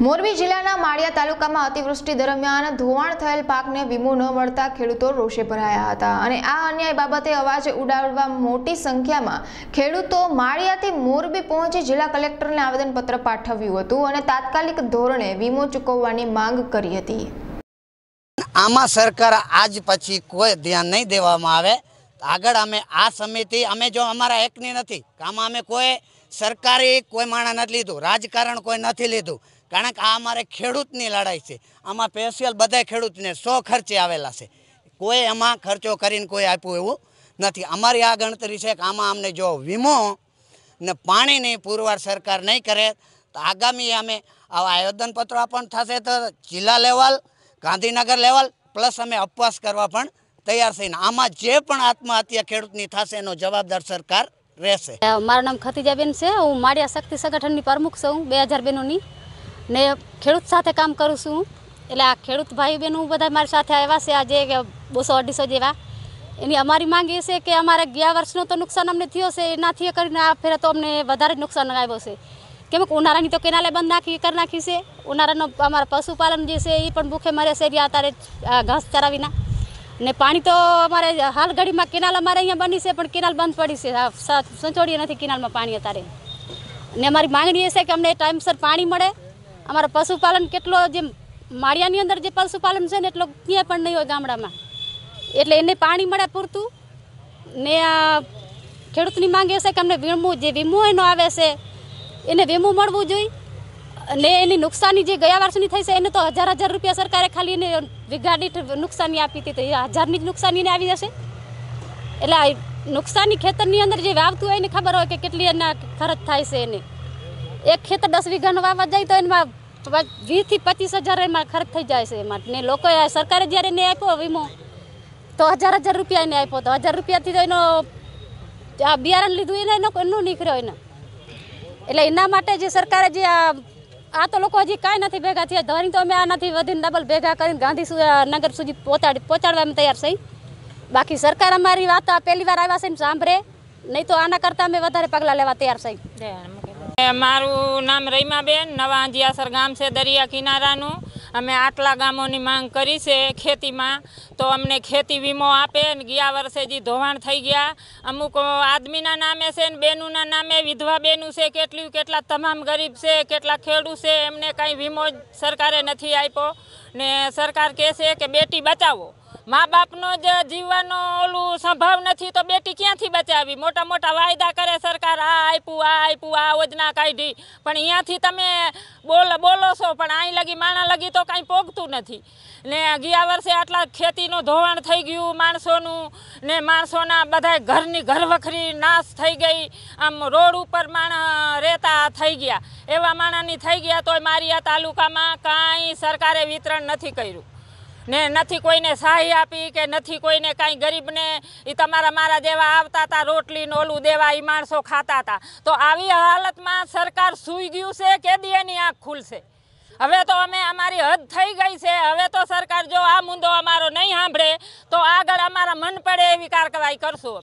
મોરબી જિલ્લાના માળિયા તાલુકામાં અતિવૃષ્ટિ દરમિયાન ધોવાણ થયેલ પાકને વીમો ન મળતા ખેડૂતો રોષે ભરાયા હતા અને આ અન્યાય બાબતે અવાજ ઉઠાવવા મોટી સંખ્યામાં ખેડૂતો માળિયાથી મોરબી પહોંચી જિલ્લા કલેક્ટરને આવેદનપત્ર પાઠવ્યું હતું અને તાત્કાલિક ધોરણે વીમો ચૂકવવાની માંગ કરી હતી। આમાં સરકાર આજ પછી કોઈ ધ્યાન નહીં દેવામાં આવે। આગળ અમે આ સમિતિ અમે જો અમારા એકની નથી, આમાં અમે કોઈ સરકારી કોઈ માણસ નથી લીધું, રાજકારણ કોઈ નથી લીધું, કારણ કે આ અમારે ખેડૂતની લડાઈ છે। આમાં સ્પેશિયલ બધા ખેડૂતને 100 ખર્ચે આવેલા છે, કોઈ એમાં ખર્ચો કરીને કોઈ આપ્યું એવું નથી। અમારી આ ગણતરી છે કે આમાં અમને જો વીમો ને પાણીની પુરવાર સરકાર નહીં કરે તો આગામી અમે આવા આવેદનપત્રો પણ થશે તો જિલ્લા લેવલ, ગાંધીનગર લેવલ પ્લસ અમે ઉપવાસ કરવા પણ તૈયાર થઈને આમાં જે પણ આત્મહત્યા ખેડૂતની થશે એનો જવાબદાર સરકાર રહેશે। મારું નામ ખતીજાબેન છે, હું માળિયા શક્તિ સંગઠનની પ્રમુખ છું 2000 બહેનોની ને ખેડૂત સાથે કામ કરું છું। એટલે આ ખેડૂત ભાઈ બહેનો બધા મારી સાથે આવ્યા છે આજે 200-250 જેવા। એની અમારી માંગ એ છે કે અમારે ગયા વર્ષનો તો નુકસાન અમને થયો છે, એનાથી કરીને આ ફેરે તો અમને વધારે નુકસાન આવ્યો છે, કેમ કે ઉનાળાની તો કેનાલે બંધ કરી નાખી છે। ઉનાળાનો અમારા પશુપાલન જે છે એ પણ ભૂખે મરે છે અત્યારે ઘાસ ચરાવીના ને પાણી તો અમારે હાલ ઘડીમાં કેનાલ અમારે અહીંયા બની છે પણ કેનાલ બંધ પડી છે, સંચોડીએ નથી કેનાલમાં પાણી અત્યારે। ને અમારી માંગણી એ છે કે અમને ટાઈમસર પાણી મળે। અમારા પશુપાલન કેટલો જે માળિયાની અંદર જે પશુપાલન છે ને એટલો ક્યાંય પણ નહીં હોય ગામડામાં, એટલે એને પાણી મળે પૂરતું। ને આ ખેડૂતની માંગ એ છે કે અમને વીમો એનો આવે છે એને વીમો મળવું જોઈએ। અને એની નુકસાની જે ગયા વર્ષની થઈ છે એને તો 1000 રૂપિયા સરકારે ખાલી એને વીઘા દીઠ નુકસાની આપી હતી, તો 1000ની જ નુકસાની એને આવી જશે। એટલે આ નુકસાની ખેતરની અંદર જે વાવતું હોય એને ખબર હોય કે કેટલી એના ખર્ચ થાય છે। એને એક ખેતર 10 વીઘાનું વાવવા જાય તો એમાં 20 થી 25 હજાર એમાં ખર્ચ થઈ જાય છે એમાં। ને લોકોએ સરકારે જ્યારે એને આપ્યો વીમો તો 1000 રૂપિયા એને આપ્યો, તો 1000 રૂપિયાથી તો એનો આ બિયારણ લીધું એનું નીકળ્યો એને। એટલે એના માટે જે સરકારે જે આ તો લોકો હજી કાંઈ નથી ભેગા થયા, ધોરી તો અમે આનાથી વધીને ડબલ ભેગા કરીને ગાંધીનગર સુધી પહોંચાડવા અમે તૈયાર છીએ। બાકી સરકાર અમારી વાત પહેલી વાર આવ્યા છે ને સાંભળે, નહીં તો આના કરતાં અમે વધારે પગલાં લેવા તૈયાર છીએ। મારું નામ રહીમાબેન, નવા અંજિયાસર ગામ છે દરિયા કિનારાનું। અમે આટલા ગામોની માંગ કરી છે ખેતીમાં તો અમને ખેતી વીમો આપે ને ગયા વર્ષે જે ધોવાણ થઈ ગયા અમુક આદમીના નામે છે ને બેનુના નામે, વિધવા બેનું છે કેટલા તમામ ગરીબ છે, કેટલા ખેડૂત છે, એમને કાંઈ વીમો સરકારે નથી આપ્યો। ને સરકાર કહે છે કે બેટી બચાવો, મા બાપનો જ જીવવાનો ઓલું સંભાવ નથી તો બેટી ક્યાંથી બચાવી? મોટા મોટા વાયદા કરે સરકાર, આ આપ્યું આ યોજના કાઢી, પણ અહીંયાથી તમે બોલો છો પણ અહીં લગી માણા લગી તો કાંઈ પોગતું નથી। ને ગયા વર્ષે આટલા ખેતીનું ધોવાણ થઈ ગયું માણસોનું, ને માણસોના બધા ઘરની ઘરવખરી નાશ થઈ ગઈ, આમ રોડ ઉપર માણસ રહેતા થઈ ગયા, એવા માણાની થઈ ગયા તોય માળિયા તાલુકામાં કાંઈ સરકારે વિતરણ નથી કર્યું ને નથી કોઈને સહાય આપી કે નથી કોઈને કાંઈ ગરીબને એ તમારા મારા જેવા આવતા હતા રોટલીને ઓલું દેવા એ માણસો ખાતા હતા। તો આવી હાલતમાં સરકાર સૂઈ ગયું છે કે દી એની આંખ ખુલશે? હવે તો અમારી હદ થઈ ગઈ છે। હવે તો સરકાર જો આ મુદ્દો અમારો નહીં સાંભળે તો આગળ અમારા મન પડે એવી કાર્યવાહી કરશું।